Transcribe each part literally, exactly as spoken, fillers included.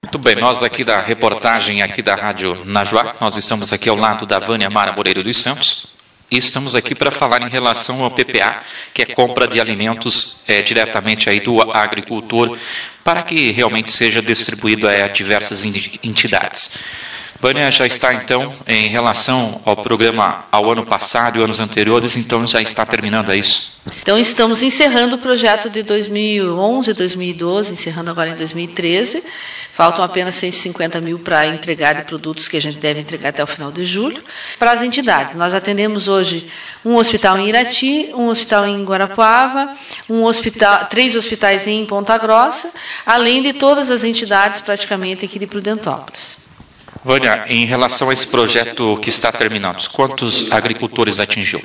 Muito bem, nós aqui da reportagem aqui da Rádio Najuá, nós estamos aqui ao lado da Vânia Mara Moreira dos Santos e estamos aqui para falar em relação ao P P A, que é compra de alimentos é, diretamente aí do agricultor, para que realmente seja distribuído a diversas entidades. Vânia já está, então, em relação ao programa ao ano passado e anos anteriores, então já está terminando, é isso? Então, estamos encerrando o projeto de dois mil e onze, dois mil e doze, encerrando agora em dois mil e treze. Faltam apenas cento e cinquenta mil para entregar de produtos que a gente deve entregar até o final de julho. Para as entidades, nós atendemos hoje um hospital em Irati, um hospital em Guarapuava, um hospital, três hospitais em Ponta Grossa, além de todas as entidades praticamente aqui de Prudentópolis. Vânia, em relação a esse projeto que está terminando, quantos agricultores atingiu?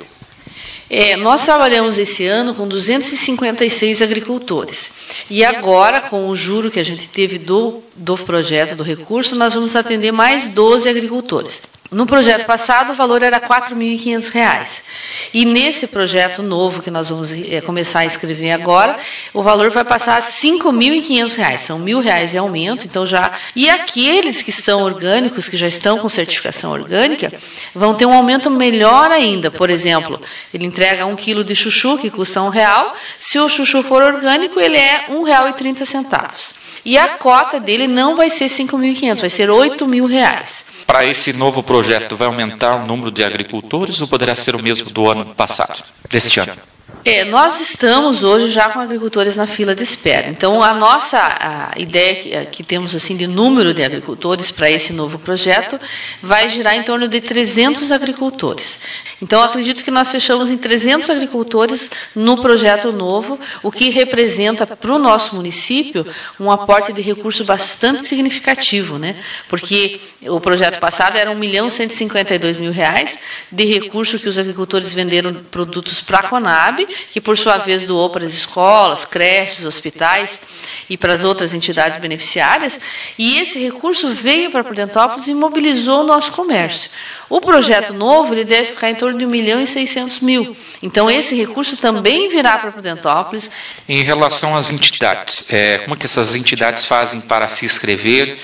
É, nós trabalhamos esse ano com duzentos e cinquenta e seis agricultores. E agora, com o juro que a gente teve do, do projeto, do recurso, nós vamos atender mais doze agricultores. No projeto passado, o valor era quatro mil e quinhentos reais. E nesse projeto novo, que nós vamos é, começar a escrever agora, o valor vai passar a cinco mil e quinhentos reais. São mil reais de aumento. Então já... E aqueles que estão orgânicos, que já estão com certificação orgânica, vão ter um aumento melhor ainda. Por exemplo, ele entrega um quilo de chuchu, que custa um real. Se o chuchu for orgânico, ele é um real e trinta centavos. E a cota dele não vai ser cinco mil e quinhentos, vai ser oito mil reais. Para esse novo projeto, vai aumentar o número de agricultores ou poderá ser o mesmo do ano passado, deste ano? É, nós estamos hoje já com agricultores na fila de espera. Então, a nossa a ideia que, que temos assim de número de agricultores para esse novo projeto vai girar em torno de trezentos agricultores. Então, acredito que nós fechamos em trezentos agricultores no projeto novo, o que representa para o nosso município um aporte de recurso bastante significativo, né? Porque o projeto passado era um milhão cento e cinquenta e dois mil reais de recurso que os agricultores venderam produtos para a Conab, que por sua vez doou para as escolas, creches, hospitais e para as outras entidades beneficiárias, e esse recurso veio para Prudentópolis e mobilizou o nosso comércio. O projeto novo ele deve ficar em torno de um milhão e seiscentos mil. Então, esse recurso também virá para Prudentópolis. Em relação às entidades, é, como é que essas entidades fazem para se inscrever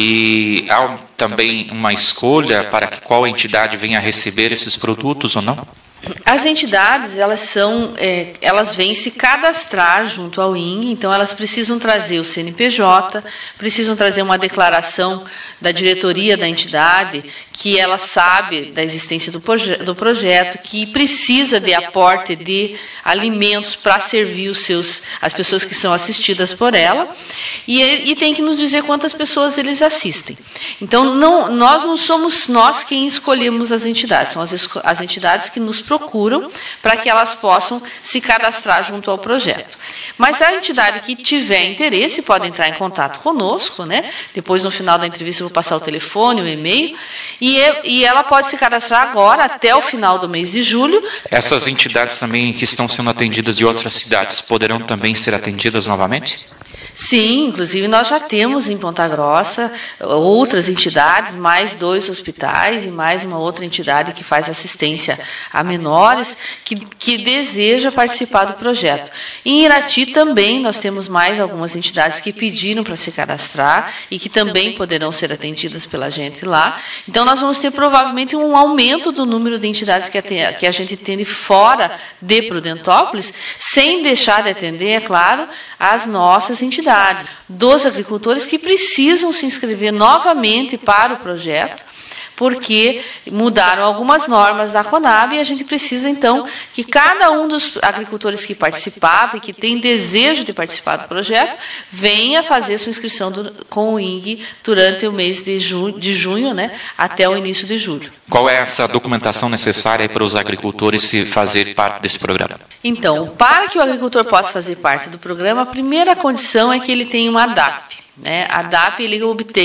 e há também uma escolha para que qual entidade venha a receber esses produtos ou não? As entidades, elas são, é, elas vêm se cadastrar junto ao I N G, então elas precisam trazer o C N P J, precisam trazer uma declaração da diretoria da entidade, que ela sabe da existência do, proje do projeto, que precisa de aporte de alimentos para servir os seus, as pessoas que são assistidas por ela, e, e tem que nos dizer quantas pessoas eles assistem. Então, não, nós não somos nós quem escolhemos as entidades, são as, as entidades que nos procuram para que elas possam se cadastrar junto ao projeto. Mas a entidade que tiver interesse pode entrar em contato conosco, né? Depois, no final da entrevista, eu vou passar o telefone, o e-mail, e, e ela pode se cadastrar agora, até o final do mês de julho. Essas entidades também que estão sendo atendidas de outras cidades poderão também ser atendidas novamente? Sim, inclusive nós já temos em Ponta Grossa outras entidades, mais dois hospitais e mais uma outra entidade que faz assistência a menores que, que deseja participar do projeto. Em Irati também nós temos mais algumas entidades que pediram para se cadastrar e que também poderão ser atendidas pela gente lá. Então nós vamos ter provavelmente um aumento do número de entidades que, atende, que a gente atende fora de Prudentópolis, sem deixar de atender, é claro, as nossas entidades. Dos agricultores que precisam se inscrever novamente para o projeto, porque mudaram algumas normas da Conab e a gente precisa, então, que cada um dos agricultores que participavam e que tem desejo de participar do projeto venha fazer sua inscrição do, com o I N G durante o mês de, ju, de junho, né, até o início de julho. Qual é essa documentação necessária para os agricultores se fazer parte desse programa? Então, para que o agricultor possa fazer parte do programa, a primeira condição é que ele tenha uma D A P. Né? A D A P ele obtém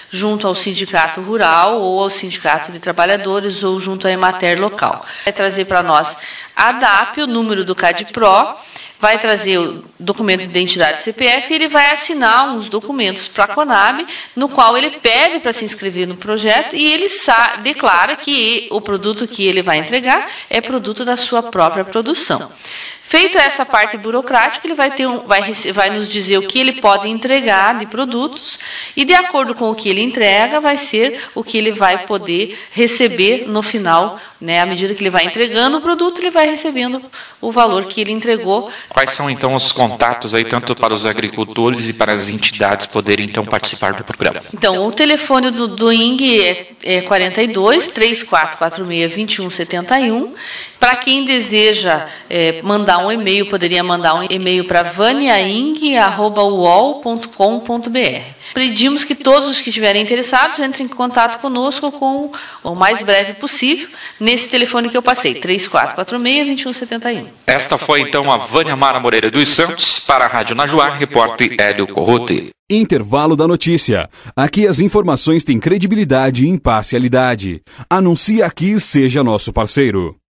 junto ao sindicato rural ou ao sindicato de trabalhadores ou junto à Emater local. Vai trazer para nós a D A P, o número do CADPRO, vai trazer o documento de identidade C P F e ele vai assinar uns documentos para a Conab, no qual ele pede para se inscrever no projeto e ele declara que o produto que ele vai entregar é produto da sua própria produção. Feita essa parte burocrática, ele vai, ter um, vai, vai nos dizer o que ele pode entregar de produtos e, de acordo com o que ele entrega, vai ser o que ele vai poder receber no final, né? À medida que ele vai entregando o produto, ele vai recebendo o valor que ele entregou. Quais são, então, os contatos aí, tanto para os agricultores e para as entidades poderem, então, participar do programa? Então, o telefone do, do I N G é, é quarenta e dois, três quatro quatro seis, dois um sete um. Para quem deseja é, mandar um e-mail, poderia mandar um e-mail para vaniaing arroba u o l ponto com ponto b r. Pedimos que todos os que estiverem interessados entrem em contato conosco com o mais breve possível, nesse telefone que eu passei, três quatro quatro seis, dois um sete um. Esta foi, então, a Vânia Mara Moreira dos Santos, para a Rádio Najuá, repórter Hélio Corrote. Intervalo da notícia. Aqui as informações têm credibilidade e imparcialidade. Anuncie aqui e seja nosso parceiro.